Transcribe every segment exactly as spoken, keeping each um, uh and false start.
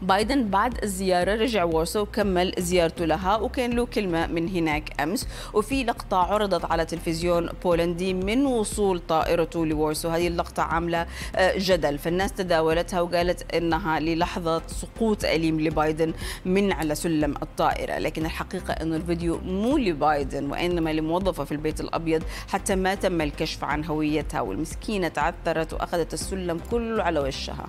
بايدن بعد الزيارة رجع وارسو وكمل زيارته لها، وكان له كلمة من هناك أمس، وفي لقطة عرضت على تلفزيون بولندي من وصول طائرته لوارسو. هذه اللقطة عاملة جدل، فالناس تداولتها وقالت إنها للحظة سقوط أليم لبايدن من على سلم الطائرة، لكن الحقيقة إنه الفيديو مو لبايدن وإنما لموظفة في البيت الأبيض، حتى ما تم الكشف عن هويتها، والمسكينة تعثرت وأخذت السلم كله على وشها.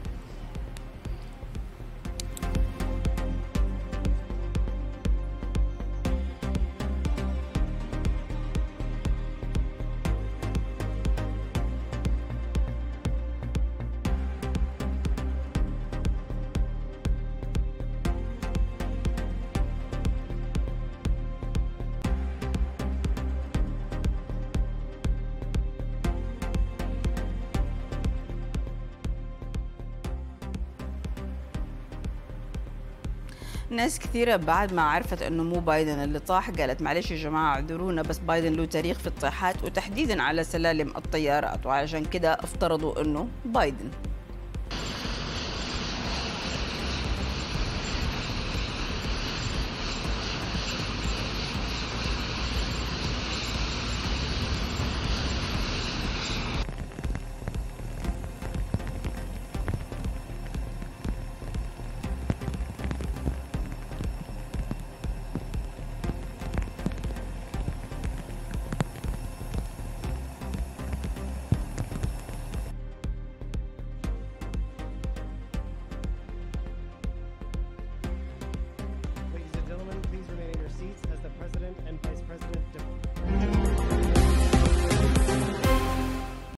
ناس كثيرة بعد ما عرفت انه مو بايدن اللي طاح قالت معلش يا جماعة اعذرونا، بس بايدن له تاريخ في الطيحات وتحديدا على سلالم الطيارات، وعشان كده افترضوا انه بايدن.